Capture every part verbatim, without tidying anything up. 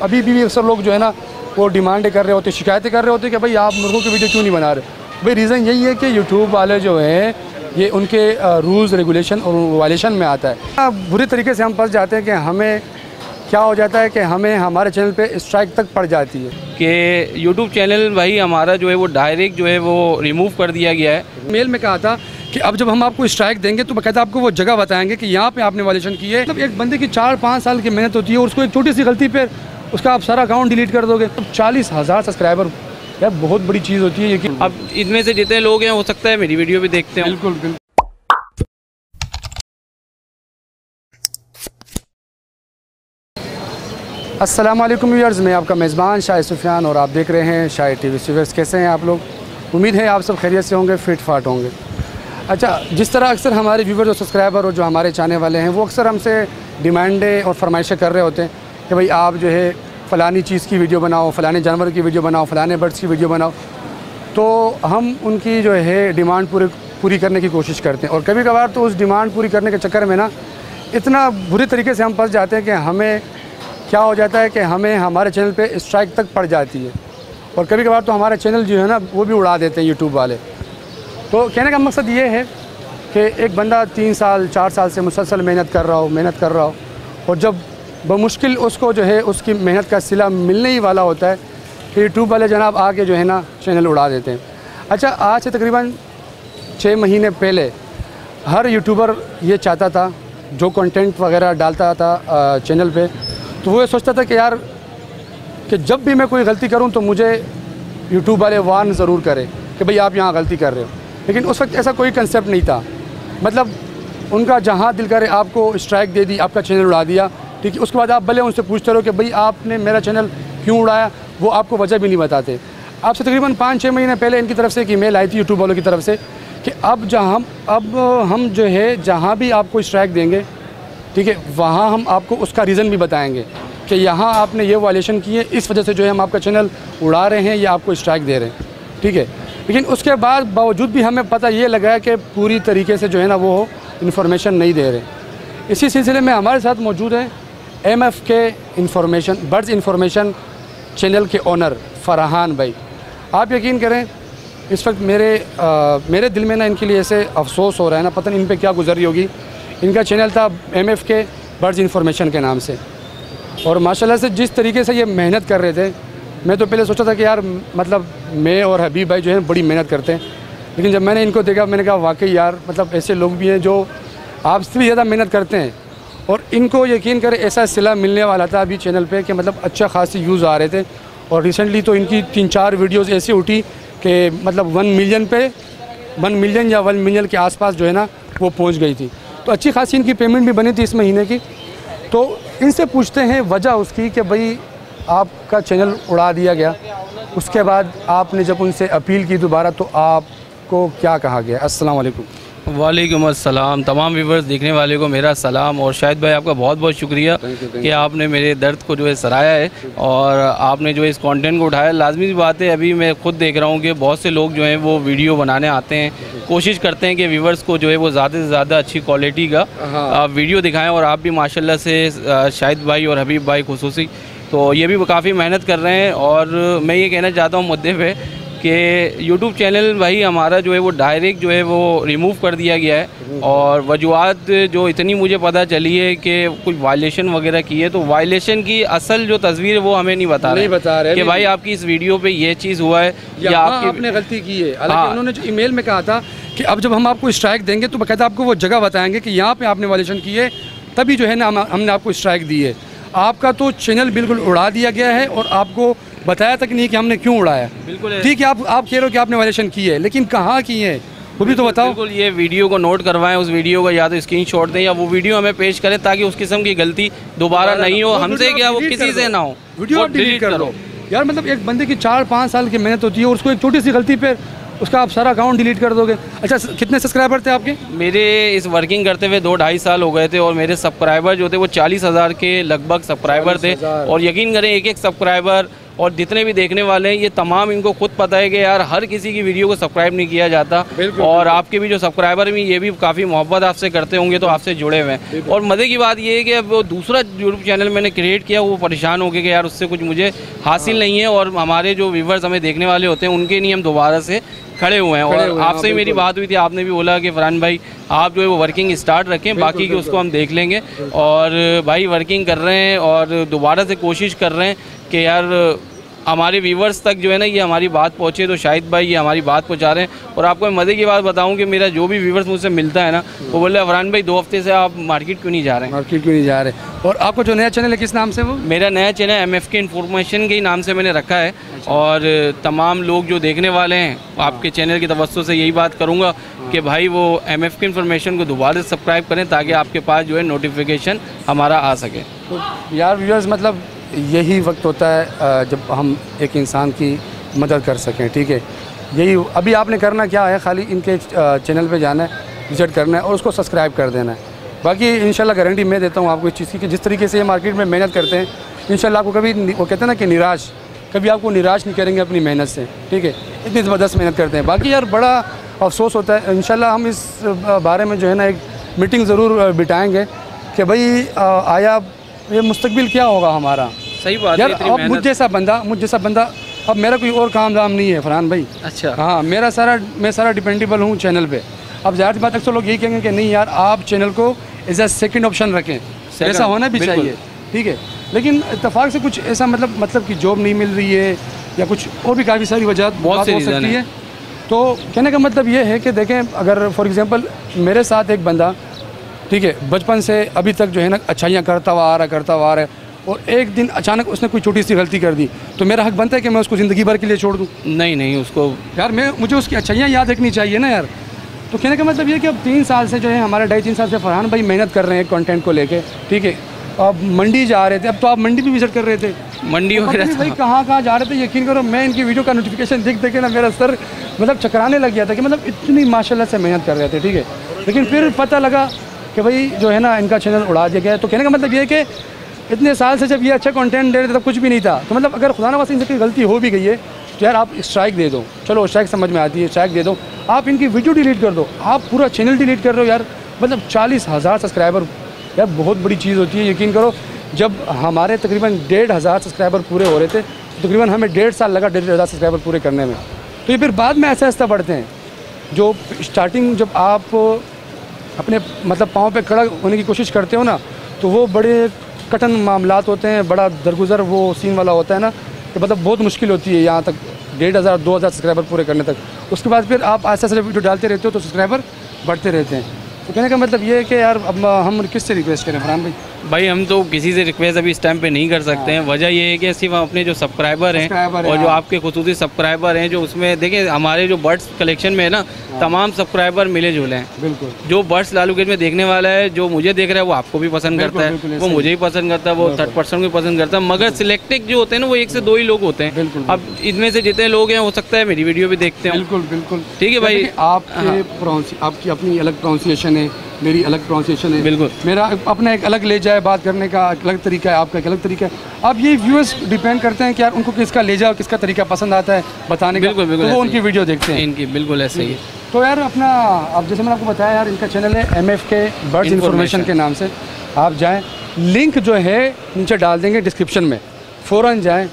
अभी भी अक्सर लोग जो है ना वो डिमांडें कर रहे होते, शिकायतें कर रहे होते कि भाई आप मुर्गों की वीडियो क्यों नहीं बना रहे। भाई रीज़न यही है कि यूट्यूब वाले जो हैं ये उनके रूल्स रेगुलेशन और वायलेशन में आता है। बुरी तरीके से हम फंस जाते हैं कि हमें क्या हो जाता है कि हमें हमारे चैनल पे स्ट्राइक तक पड़ जाती है कि यूट्यूब चैनल भाई हमारा जो है वो डायरेक्ट जो है वो रिमूव कर दिया गया है। मेल में कहा था कि अब जब हम आपको स्ट्राइक देंगे तो बाकायदा आपको वो जगह बताएंगे कि यहाँ पे आपने वायलेशन की है। मतलब एक बंदे की चार पाँच साल की मेहनत होती है और उसको एक छोटी सी गलती पे उसका आप सारा अकाउंट डिलीट कर दोगे। तो चालीस हज़ार सब्सक्राइबर यार बहुत बड़ी चीज़ होती है ये कि अब इनमें से जितने लोग हैं हो सकता है मेरी वीडियो भी देखते हैं। बिल्कुल बिल्कुल। अस्सलाम वालेकुम व्यूअर्स, मैं आपका मेज़बान शाहिद सुफियान और आप देख रहे हैं शाहिद टीवी। व्यूअर्स कैसे हैं आप लोग? उम्मीद है आप सब खैरियत से होंगे, फिट फाट होंगे। अच्छा, जिस तरह अक्सर हमारे व्यूअर्स और सब्सक्राइबर और जो हमारे चाहने वाले हैं वो अक्सर हमसे डिमांडें और फरमाइशें कर रहे होते हैं कि भाई आप जो है फ़लानी चीज़ की वीडियो बनाओ, फ़लाने जानवर की वीडियो बनाओ, फ़लाने बर्ड्स की वीडियो बनाओ। तो हम उनकी जो है डिमांड पूरी पूरी करने की कोशिश करते हैं और कभी कभार तो उस डिमांड पूरी करने के चक्कर में ना इतना बुरी तरीके से हम फंस जाते हैं कि हमें क्या हो जाता है कि हमें हमारे चैनल पे स्ट्राइक तक पड़ जाती है और कभी कभार तो हमारा चैनल जो है ना वो भी उड़ा देते हैं यूट्यूब वाले। तो कहने का मकसद ये है कि एक बंदा तीन साल चार साल से मुसलसल मेहनत कर रहा हो मेहनत कर रहा हो और जब बमुश्किल उसको जो है उसकी मेहनत का सिला मिलने ही वाला होता है तो यूट्यूब वाले जनाब आके जो है ना चैनल उड़ा देते हैं। अच्छा, आज से तकरीबन छः महीने पहले हर यूट्यूबर ये चाहता था जो कंटेंट वगैरह डालता था चैनल पे, तो वो ये सोचता था कि यार कि जब भी मैं कोई गलती करूं तो मुझे यूट्यूब वाले वार्न ज़रूर करें कि भाई आप यहाँ गलती कर रहे हो। लेकिन उस वक्त ऐसा कोई कंसेप्ट नहीं था। मतलब उनका जहाँ दिल करे आपको स्ट्राइक दे दी, आपका चैनल उड़ा दिया, ठीक है। उसके बाद आप भले उनसे पूछते रहो कि भाई आपने मेरा चैनल क्यों उड़ाया, वो आपको वजह भी नहीं बताते। आपसे तकरीबन पाँच छः महीने पहले इनकी तरफ से एक ईमेल आई थी यूट्यूब वालों की तरफ से कि अब जहाँ हम अब हम जो है जहाँ भी आपको स्ट्राइक देंगे, ठीक है, वहाँ हम आपको उसका रीज़न भी बताएंगे कि यहाँ आपने ये वायलेशन की है, इस वजह से जो है हम आपका चैनल उड़ा रहे हैं या आपको स्ट्राइक दे रहे हैं, ठीक है। लेकिन उसके बाद बावजूद भी हमें पता ये लगा है कि पूरी तरीके से जो है ना वो इन्फॉर्मेशन नहीं दे रहे। इसी सिलसिले में हमारे साथ मौजूद है M F K information birds information channel के ओनर फरहान भाई। आप यकीन करें इस वक्त मेरे आ, मेरे दिल में ना इनके लिए ऐसे अफसोस हो रहा है ना, पता नहीं इन पर क्या गुजरी होगी। इनका चैनल था M F K birds information के नाम से और माशाल्लाह से जिस तरीके से ये मेहनत कर रहे थे, मैं तो पहले सोचा था कि यार मतलब मैं और हबीब भाई जो है बड़ी मेहनत करते हैं, लेकिन जब मैंने इनको देखा मैंने कहा वाकई यार मतलब ऐसे लोग भी हैं जो आपसे भी ज़्यादा मेहनत करते हैं। और इनको यकीन करें ऐसा सिला मिलने वाला था अभी चैनल पे कि मतलब अच्छा खासी व्यूज़ आ रहे थे और रिसेंटली तो इनकी तीन चार वीडियोज़ ऐसी उठी कि मतलब वन मिलियन पे वन मिलियन या वन मिलियन के आसपास जो है ना वो पहुंच गई थी। तो अच्छी खासी इनकी पेमेंट भी बनी थी इस महीने की। तो इनसे पूछते हैं वजह उसकी कि भाई आपका चैनल उड़ा दिया गया, उसके बाद आपने जब उनसे अपील की दोबारा तो आपको क्या कहा गया? अस्सलाम वालेकुम। वालेकुम अस्सलाम। तमाम व्यूवर्स देखने वाले को मेरा सलाम और शाहिद भाई आपका बहुत बहुत शुक्रिया कि आपने मेरे दर्द को जो है सराहा है और आपने जो है इस कंटेंट को उठाया। लाजमी बात है, अभी मैं खुद देख रहा हूँ कि बहुत से लोग जो हैं वो वीडियो बनाने आते हैं, कोशिश करते हैं कि व्यूवर्स को जो है वो ज़्यादा से ज़्यादा अच्छी क्वालिटी का हाँ। वीडियो दिखाएँ और आप भी माशाल्लाह से शाहिद भाई और हबीब भाई खुसूसी तो ये भी काफ़ी मेहनत कर रहे हैं। और मैं ये कहना चाहता हूँ मुद्दे पे कि यूट्यूब चैनल भाई हमारा जो है वो डायरेक्ट जो है वो रिमूव कर दिया गया है और वजूहत जो इतनी मुझे पता चली है कि कुछ वायलेशन वगैरह की है, तो वायलेशन की असल जो तस्वीर है वो हमें नहीं बता नहीं रहे बता रहे कि भाई आपकी इस वीडियो पे ये चीज़ हुआ है या आपकी आपने गलती की है। हालांकि उन्होंने जो ईमेल में कहा था कि अब जब हम आपको स्ट्राइक देंगे तो बाकायदा आपको वो जगह बताएंगे कि यहाँ पे आपने वायलेशन की है, तभी जो है ना हमने आपको स्ट्राइक दी है। आपका तो चैनल बिल्कुल उड़ा दिया गया है और आपको बताया तक नहीं कि हमने क्यों उड़ाया। बिल्कुल ठीक है, आप आप कह रहे हो कि आपने वायलेशन की है, लेकिन कहाँ की है वो भी तो बताओ। बिल्कुल, ये वीडियो को नोट करवाएं, उस वीडियो का या तो स्क्रीनशॉट दें या वो वीडियो हमें पेश करें ताकि उस किस्म की गलती दोबारा नहीं हो, हमसे क्या वो किसी से ना हो। वीडियो आप डिलीट कर दो यार। मतलब एक बंदे की चार पाँच साल की मेहनत होती है और उसको एक छोटी सी गलती पे उसका आप सारा अकाउंट डिलीट कर दोगे। अच्छा, कितने सब्सक्राइबर थे आपके? मेरे इस वर्किंग करते हुए दो ढाई साल हो गए थे और मेरे सब्सक्राइबर जो थे वो चालीस हज़ार के लगभग सब्सक्राइबर थे और यकीन करें एक एक सब्सक्राइबर और जितने भी देखने वाले हैं ये तमाम इनको खुद पता है कि यार हर किसी की वीडियो को सब्सक्राइब नहीं किया जाता, और आपके भी जो सब्सक्राइबर भी ये भी काफ़ी मोहब्बत आपसे करते होंगे, तो आपसे जुड़े हुए हैं। और मज़े की बात ये है कि अब वो दूसरा यूट्यूब चैनल मैंने क्रिएट किया, वो परेशान हो गए कि यार उससे कुछ मुझे हासिल नहीं है, और हमारे जो व्यूवर्स हमें देखने वाले होते हैं उनके नहीं हम दोबारा से खड़े हुए हैं। और आपसे ही मेरी बात हुई थी, आपने भी बोला कि फरहान भाई आप जो है वो वर्किंग स्टार्ट रखें, बाकी की उसको हम देख लेंगे। और भाई वर्किंग कर रहे हैं और दोबारा से कोशिश कर रहे हैं कि यार हमारे व्यूवर्स तक जो है ना ये हमारी बात पहुँचे, तो शाहिद भाई ये हमारी बात पहुँचा रहे हैं। और आपको मैं मज़े की बात बताऊं कि मेरा जो भी व्यूवर्स मुझसे मिलता है ना, वो बोल रहे हैं फरहान भाई दो हफ्ते से आप मार्केट क्यों नहीं जा रहे हैं? मार्केट क्यों नहीं जा रहे? और आपको जो नया चैनल है किस नाम से? वो मेरा नया channel M F K information के ही नाम से मैंने रखा है। और तमाम लोग जो देखने वाले हैं आपके चैनल की तवज्जो से यही बात करूँगा कि भाई वो एम एफ के इन्फॉर्मेशन को दोबारा से सब्सक्राइब करें, ताकि आपके पास जो है नोटिफिकेशन हमारा आ सके। तो यार व्यूअर्स, मतलब यही वक्त होता है जब हम एक इंसान की मदद कर सकें, ठीक है। यही अभी आपने करना क्या है, खाली इनके चैनल पे जाना है, विजिट करना है और उसको सब्सक्राइब कर देना है। बाकी इंशाल्लाह गारंटी मैं देता हूँ आपको इस चीज़ की कि जिस तरीके से ये मार्केट में मेहनत करते हैं, इंशाल्लाह आपको कभी, वो कहते हैं ना कि निराश, कभी आपको निराश नहीं करेंगे अपनी मेहनत से, ठीक है। इतनी ज़बरदस्त मेहनत करते हैं। बाकी यार बड़ा अफसोस होता है, इंशाल्लाह हम इस बारे में जो है ना एक मीटिंग ज़रूर बिठाएँगे कि भाई आया ये मुस्तकबिल क्या होगा हमारा। सही बात यार, है। अब मुझ जैसा बंदा मुझ जैसा बंदा अब मेरा कोई और काम धाम नहीं है फरहान भाई। अच्छा। हाँ, मेरा सारा मैं सारा डिपेंडेबल हूँ चैनल पे। अब ज़ाहिर सी बात अक्सर लोग यही कहेंगे कि नहीं यार आप चैनल को एज अ सेकेंड ऑप्शन रखें, ऐसा होना भी चाहिए, ठीक है। लेकिन इत्तेफाक से कुछ ऐसा मतलब मतलब कि जॉब नहीं मिल रही है या कुछ और भी काफ़ी सारी वजह बहुत हो सकती है। तो कहने का मतलब ये है कि देखें, अगर फॉर एग्ज़ाम्पल मेरे साथ एक बंदा, ठीक है, बचपन से अभी तक जो है ना अच्छाइयाँ करता हुआ आ रहा करता हुआ आ रहा है, और एक दिन अचानक उसने कोई छोटी सी गलती कर दी, तो मेरा हक बनता है कि मैं उसको ज़िंदगी भर के लिए छोड़ दूँ? नहीं नहीं, उसको यार मैं मुझे उसकी अच्छाइयाँ याद रखनी चाहिए ना यार। तो कहने का मतलब ये कि अब तीन साल से जो है हमारे ढाई तीन साल से फरहान भाई मेहनत कर रहे हैं कंटेंट को लेके, ठीक है। अब मंडी जा रहे थे, अब तो आप मंडी भी विजिट कर रहे थे, मंडी वगैरह भाई कहाँ कहाँ जा रहे थे। यकीन करो मैं इनकी वीडियो का नोटिफिकेशन देख देख के ना मेरा सर मतलब चकराने लग गया था कि मतलब इतनी माशाल्लाह से मेहनत कर रहे थे, ठीक है। लेकिन फिर पता लगा कि भाई जो है ना इनका चैनल उड़ा दिया गया। तो कहने का मतलब ये है कि इतने साल से जब ये अच्छा कंटेंट दे रहे थे तब कुछ भी नहीं था। तो मतलब अगर खुदा न खास्ता इनसे कोई गलती हो भी गई है तो यार आप स्ट्राइक दे दो, चलो स्ट्राइक समझ में आती है, स्ट्राइक दे दो, आप इनकी वीडियो डिलीट कर दो, आप पूरा चैनल डिलीट कर रहे हो यार। मतलब चालीस हज़ार सब्सक्राइबर यार बहुत बड़ी चीज़ होती है। यकीन करो जब हमारे तकरीबन डेढ़ हज़ार सब्सक्राइबर पूरे हो रहे थे, तकरीबन हमें डेढ़ साल लगा डेढ़ हज़ार सब्सक्राइबर पूरे करने में। तो ये फिर बाद में ऐसा ऐसा बढ़ते हैं। जो स्टार्टिंग जब आप अपने मतलब पाँव पे खड़ा होने की कोशिश करते हो ना, तो वो बड़े कठिन मामलात होते हैं, बड़ा दरगुजर वो सीन वाला होता है ना, तो मतलब बहुत मुश्किल होती है यहाँ तक डेढ़ हज़ार दो हज़ार सब्सक्राइबर पूरे करने तक। उसके बाद फिर आप ऐसे ऐसे वीडियो डालते रहते हो तो सब्सक्राइबर बढ़ते रहते हैं। तो कहने का मतलब ये है कि यार अब हम किससे रिक्वेस्ट करें फरहान भाई? भाई हम तो किसी से रिक्वेस्ट अभी इस टाइम पे नहीं कर सकते हैं। वजह ये है कि सिर्फ हम अपने जो सब्सक्राइबर हैं और जो आपके खुसूसी सब्सक्राइबर हैं, जो उसमें देखिए हमारे जो बर्ड्स कलेक्शन में है ना, तमाम सब्सक्राइबर मिले जुले हैं। बिल्कुल। जो बर्ड्स लालू गेट में देखने वाला है, जो मुझे देख रहा है वो आपको भी पसंद करता है, वो मुझे भी पसंद करता है, वो थर्ड पर्सन को भी पसंद करता है। मगर सिलेक्टेड जो होते हैं ना वो एक से दो ही लोग होते हैं। अब इनमें से जितने लोग हैं हो सकता है मेरी वीडियो भी देखते हैं। बिल्कुल बिल्कुल, ठीक है भाई। आपके आपकी अपनी अलग प्रोनाउंसिएशन है, मेरी अलग प्रोनाउंसिएशन है, बिल्कुल। मेरा अपना एक अलग ले जाए बात करने का अलग तरीका है, आपका एक अलग तरीका है। अब ये व्यूअर्स डिपेंड करते हैं कि यार उनको किसका ले जाओ, किसका तरीका पसंद आता है बताने का, बिल्कुल, बिल्कुल, तो वो उनकी वीडियो देखते हैं। इनकी बिल्कुल ऐसे ही है। तो यार अपना अब जैसे मैंने आपको बताया यार, इनका चैनल है M F K birds information के नाम से। आप जाएँ, लिंक जो है नीचे डाल देंगे डिस्क्रिप्शन में, फ़ौरन जाएँ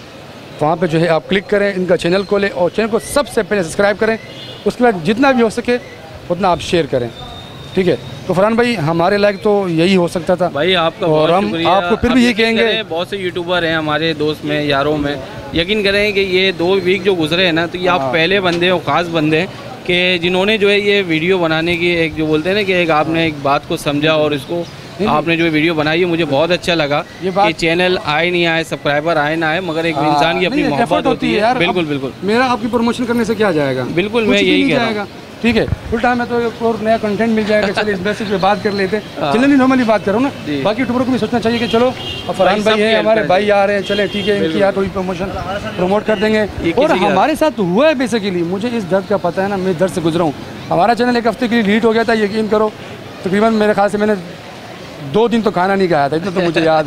वहाँ पे जो है आप क्लिक करें, इनका चैनल खोलें और चैनल को सबसे पहले सब्सक्राइब करें। उसके बाद जितना भी हो सके उतना आप शेयर करें, ठीक है। तो फरहान भाई हमारे लायक तो यही हो सकता था भाई आपका, और हम आपको फिर भी ये कहेंगे, बहुत से यूट्यूबर हैं हमारे दोस्त में, यारों में, यकीन करें कि ये दो वीक जो गुजरे हैं ना, तो ये आप पहले बंदे और ख़ास बंदे हैं कि जिन्होंने जो है ये वीडियो बनाने की एक जो बोलते हैं ना कि एक आपने एक बात को समझा और इसको आपने जो वीडियो बनाई है, मुझे बहुत अच्छा लगा कि चैनल आए नहीं आए, सब्सक्राइबर आए ना आए, मगर एक इंसान की अपनी मोहब्बत होती है। बिल्कुल बिल्कुल। मेरा आपकी प्रमोशन करने से क्या जाएगा? बिल्कुल, मैं यही कह रहा हूँ। ठीक है, फुल टाइम में तो एक और नया कंटेंट मिल जाएगा। चलिए इस बेसिस पे बात कर लेते हैं। जनरली नॉर्मली बात करो ना, बाकी यूट्यूबर को भी सोचना चाहिए कि चलो फरहान भाई हैं, हमारे भाई आ रहे हैं, चले ठीक है इनकी यार थोड़ी प्रमोशन प्रमोट कर देंगे। और हमारे साथ हुआ है बेसिकली, मुझे इस दर्द का पता है ना, मैं दर्द से गुजरा हूँ। हमारा चैनल एक हफ्ते के लिए डिलीट हो गया था, यकीन करो तकरीबन मेरे ख्याल से मैंने दो दिन तो खाना नहीं खाया था, इतना तो मुझे याद है।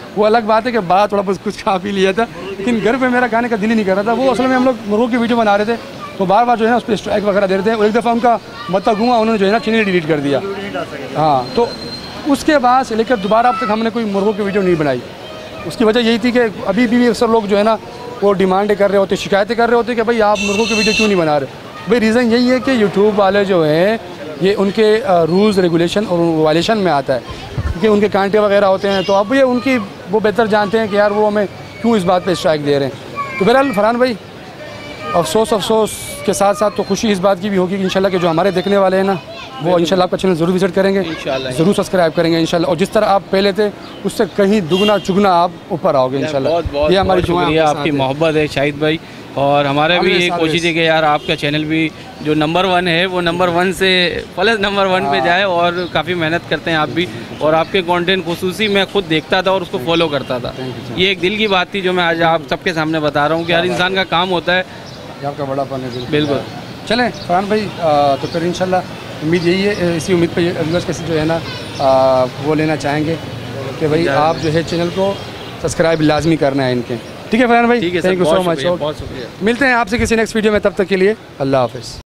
वो अलग बात है कि बाहर थोड़ा बहुत कुछ खा पी लिया था, लेकिन घर पे मेरा खाने का दिल ही नहीं कर रहा था। वो असल में हम लोग मुर्गों की वीडियो बना रहे थे, तो बार बार जो है ना उस पर स्ट्राइक वगैरह दे रहे थे, और एक दफ़ा उनका मत्ता घुमा, उन्होंने जो है ना चैनल डिलीट कर दिया। हाँ, तो उसके बाद से लेकर दोबारा अब तक हमने कोई मुर्गों की वीडियो नहीं बनाई। उसकी वजह यही थी कि अभी भी अक्सर लोग जो है ना वो डिमांडें कर रहे होते, शिकायतें कर रहे होते कि भाई आप मुर्गों की वीडियो क्यों नहीं बना रहे। भाई रीज़न यही है कि यूट्यूब वाले जो हैं ये उनके रूल्स रेगुलेशन और वायलेशन में आता है, क्योंकि उनके कांटे वगैरह होते हैं। तो अब ये उनकी वो बेहतर जानते हैं कि यार वो हमें क्यों इस बात पे स्ट्राइक दे रहे हैं। तो बहरहाल फरहान भाई, अफसोस अफसोस के साथ साथ तो खुशी इस बात की भी होगी कि इंशाल्लाह के जो हमारे देखने वाले हैं ना वो इंशाल्लाह आपका चैनल ज़रूर विजिट करेंगे, ज़रूर सब्सक्राइब करेंगे इंशाल्लाह। और जिस तरह आप पहले थे उससे कहीं दुगना चुगना आप ऊपर आओगे इंशाल्लाह। ये हमारी शुक्रिया, आपकी मोहब्बत है शाहिद भाई। और हमारा भी ये कोशिश है कि यार आपका चैनल भी जो नंबर वन है वो नंबर वन से प्लस नंबर वन पे जाए, और काफ़ी मेहनत करते हैं आप भी। और आपके कंटेंट खुसूसी मैं खुद देखता था और उसको फॉलो करता था। ये एक दिल की बात थी जो मैं आज आप सबके सामने बता रहा हूँ कि हर इंसान का काम होता है, आपका बड़ा फन है। बिल्कुल। चलें फरहान भाई, तो फिर इंशाल्लाह उम्मीद यही है, इसी उम्मीद पर व्यूअर्स कैसे जो है ना आ, वो लेना चाहेंगे कि भाई आप जो है चैनल को सब्सक्राइब लाजमी करना है इनके। ठीक है फरहान भाई, थैंक यू सो मच। बहुत शुक्रिया। मिलते हैं आपसे किसी नेक्स्ट वीडियो में, तब तक के लिए अल्लाह हाफ़िज़।